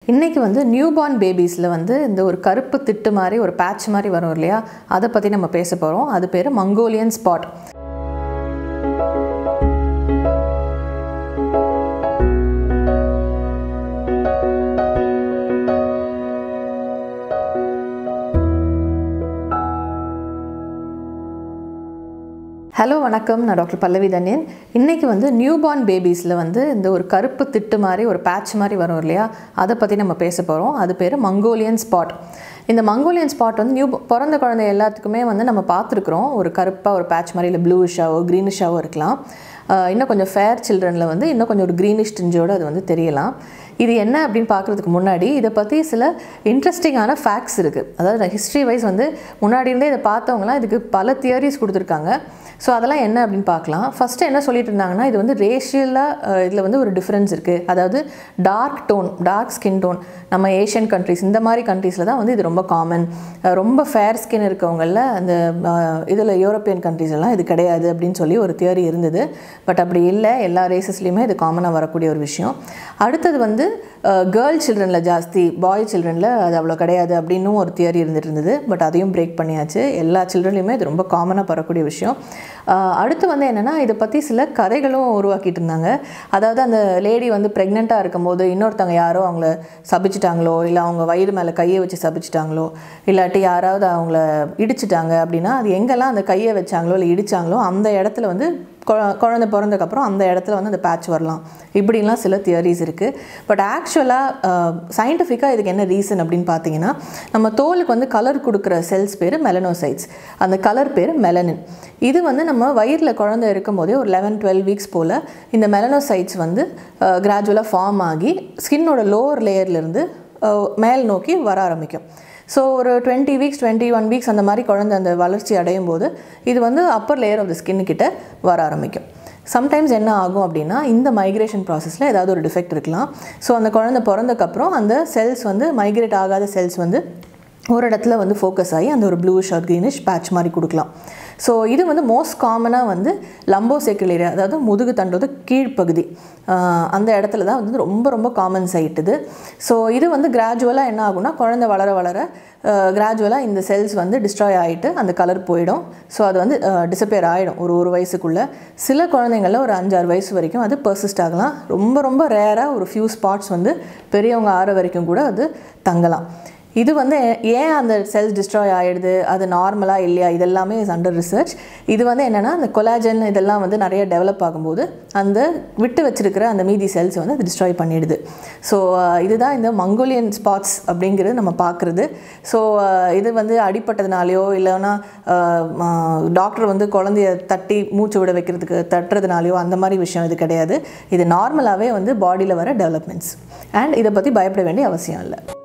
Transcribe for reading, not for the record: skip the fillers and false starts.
இன்னைக்கு வந்து நியூபார்ன் பேபிஸ்ல வந்து இந்த ஒரு கருப்பு திட்டு மாதிரி ஒரு பேட்ச் மாதிரி வரும் இல்லையா, அதை பற்றி நம்ம பேச போகிறோம். அது பேர் மங்கோலியன் ஸ்பாட். ஹலோ வணக்கம், நான் டாக்டர் பல்லவி தன்யன். இன்றைக்கி வந்து நியூபார்ன் பேபிஸில் வந்து இந்த ஒரு கருப்பு திட்டு மாதிரி ஒரு பேட்ச் மாதிரி வரும் இல்லையா, அதை பற்றி நம்ம பேச போகிறோம். அது பேர் மங்கோலியன் ஸ்பாட். இந்த மங்கோலியன் ஸ்பாட் வந்து பிறந்த குழந்தை எல்லாத்துக்குமே வந்து நம்ம பார்த்துருக்குறோம். ஒரு கருப்பாக ஒரு பேட்ச் மாதிரி, இல்லை ப்ளூஷாவோ க்ரீனிஷாவோ இருக்கலாம். இன்னும் கொஞ்சம் ஃபேர் சில்ட்ரனில் வந்து இன்னும் கொஞ்சம் ஒரு க்ரீனிஷ் டிஞ்சோடு அது வந்து தெரியலாம். இது என்ன அப்படின்னு பார்க்குறதுக்கு முன்னாடி இதை பற்றி சில இன்ட்ரெஸ்டிங்கான ஃபேக்ட்ஸ் இருக்குது. அதாவது ஹிஸ்ட்ரி வைஸ் வந்து முன்னாடி இருந்தே இதை பார்த்தவங்களாம் இதுக்கு பல தியரிஸ் கொடுத்துருக்காங்க. ஸோ அதெல்லாம் என்ன அப்படின்னு பார்க்கலாம். ஃபஸ்ட்டு என்ன சொல்லிட்டு இருந்தாங்கன்னா, இது வந்து ரேஷியலாக இதில் வந்து ஒரு டிஃப்ரென்ஸ் இருக்குது. அதாவது டார்க் ஸ்கின் டோன் நம்ம ஏஷியன் கண்ட்ரிஸ் இந்த மாதிரி கண்ட்ரீஸில் தான் வந்து இது ரொம்ப காமன். ரொம்ப ஃபேர் ஸ்கின் இருக்கவங்களில் அந்த இதில் யூரோப்பியன் கண்ட்ரீஸ்லாம் இது கிடையாது அப்படின்னு சொல்லி ஒரு தியரி இருந்தது. பட் அப்படி இல்லை, எல்லா ரேசஸ்லேயுமே இது காமனாக வரக்கூடிய ஒரு விஷயம். அடுத்தது வந்து கேர்ள் சில்ட்ரனில் ஜாஸ்தி, பாய் சில்ட்ரனில் அது அவ்வளோ கிடையாது அப்படின்னு ஒரு தியரி இருந்துட்டு இருந்தது. பட் அதையும் பிரேக் பண்ணியாச்சு. எல்லா சில்ட்ரன்லையுமே இது ரொம்ப காமனாக பரக்கூடிய விஷயம். அடுத்து வந்து என்னென்னா, இதை பற்றி சில கதைகளும் உருவாக்கிட்டு இருந்தாங்க. அதாவது அந்த லேடி வந்து ப்ரெக்னெண்ட்டாக இருக்கும்போது இன்னொருத்தவங்க யாரோ அவங்கள சபிச்சிட்டாங்களோ, இல்லை அவங்க வயிறு மேலே கையை வச்சு சபிச்சிட்டாங்களோ, இல்லாட்டி யாராவது அவங்கள இடிச்சிட்டாங்க அப்படின்னா, அது எங்கெல்லாம் அந்த கையை வச்சாங்களோ இல்லை இடித்தாங்களோ அந்த இடத்துல வந்து குழந்தை பிறந்ததுக்கப்புறம் அந்த இடத்துல வந்து அந்த பேட்ச் வரலாம். இப்படின்லாம் சில தியரிஸ் இருக்குது. பட் ஆக்சுவலாக சயின்டிஃபிக்காக இதுக்கு என்ன ரீசன் அப்படின்னு பார்த்தீங்கன்னா, நம்ம தோலுக்கு வந்து கலர் கொடுக்குற செல்ஸ் பேர் மெலனோசைட்ஸ். அந்த கலர் பேர் மெலனின். இது வந்து நம்ம வயிறில் குழந்தை இருக்கும் போதே ஒரு 11-12 வீக்ஸ் போல் இந்த மெலனோசைட்ஸ் வந்து கிராஜுவலாக ஃபார்ம் ஆகி ஸ்கின்னோட லோவர் லேயர்லேருந்து மேல் நோக்கி வர ஆரம்பிக்கும். ஸோ ஒரு 20 வீக்ஸ் 21 வீக்ஸ் அந்த மாதிரி குழந்தை அந்த வளர்ச்சி அடையும் போது இது வந்து அப்பர் லேயர் ஆஃப் த ஸ்கின்னுக்கிட்ட வர ஆரம்பிக்கும். சம்டைம்ஸ் என்ன ஆகும் அப்படின்னா, இந்த மைக்ரேஷன் ப்ராசஸில் ஏதாவது ஒரு டிஃபெக்ட் இருக்கலாம். ஸோ அந்த குழந்தை பிறந்தக்கப்புறம் அந்த செல்ஸ் வந்து மைக்ரேட் ஆகாத செல்ஸ் வந்து ஒரு இடத்துல வந்து ஃபோக்கஸ் ஆகி அந்த ஒரு ப்ளூஷ் ஆர் க்ரீனிஷ் பேட்ச் மாதிரி கொடுக்கலாம். ஸோ இது வந்து மோஸ்ட் காமனாக வந்து லம்போசேக்கல் ஏரியா, அதாவது முதுகு தண்டோட கீழ்ப்பகுதி, அந்த இடத்துல தான் வந்து ரொம்ப ரொம்ப காமன் சைட் இது. ஸோ இது வந்து கிராஜுவலாக என்ன ஆகும்னா, குழந்தை வளர வளர கிராஜுவலாக இந்த செல்ஸ் வந்து டிஸ்ட்ராய் ஆகிட்டு அந்த கலர் போயிடும். ஸோ அது வந்து டிஸப்பியர் ஆகிடும் ஒரு வயசுக்குள்ளே. சில குழந்தைங்களில் ஒரு 5-6 வயசு வரைக்கும் அது பர்சிஸ்ட் ஆகலாம். ரொம்ப ரொம்ப ரேராக ஒரு ஃபியூ ஸ்பாட்ஸ் வந்து பெரியவங்க ஆற வரைக்கும் கூட அது தங்கலாம். இது வந்து ஏன் அந்த செல்ஸ் டிஸ்ட்ராய் ஆகிடுது, அது நார்மலாக இல்லையா, இதெல்லாமே இஸ் அண்டர் ரிசர்ச். இது வந்து என்னென்னா, அந்த கொலாஜன் இதெல்லாம் வந்து நிறைய டெவலப் ஆகும்போது அந்த விட்டு வச்சிருக்கிற அந்த மீதி செல்ஸ் வந்து அது டிஸ்ட்ராய் பண்ணிடுது. ஸோ இதுதான் இந்த மங்கோலியன் ஸ்பாட்ஸ் அப்படிங்கிறது நம்ம பார்க்குறது. ஸோ இது வந்து அடிப்பட்டதுனாலையோ இல்லைன்னா டாக்டர் வந்து குழந்தைய தட்டி மூச்சு விட வைக்கிறதுக்கு தட்டுறதுனாலையோ அந்த மாதிரி விஷயம் இது கிடையாது. இது நார்மலாகவே வந்து பாடியில் வர டெவலப்மெண்ட்ஸ். அண்ட் இதை பற்றி பயப்பட வேண்டிய அவசியம் இல்லை.